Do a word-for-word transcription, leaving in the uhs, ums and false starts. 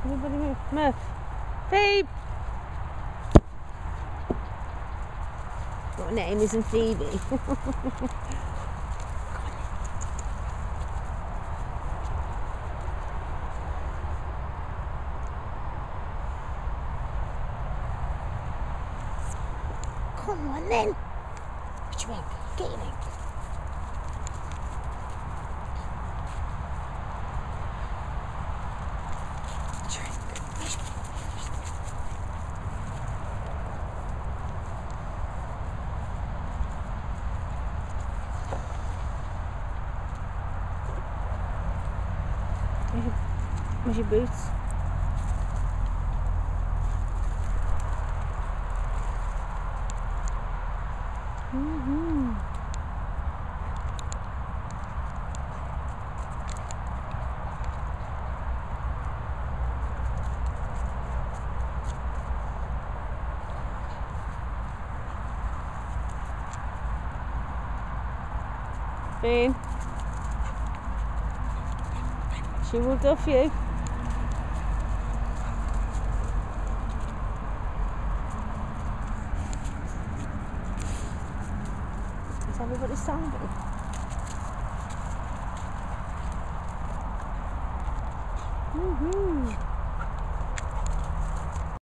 Everybody move. Murph. Phoebe! Your name isn't Phoebe. Come on then. Which way? Get your leg. Where's your boots? Mm-hmm. Bean. She will duff you. Is everybody sounding?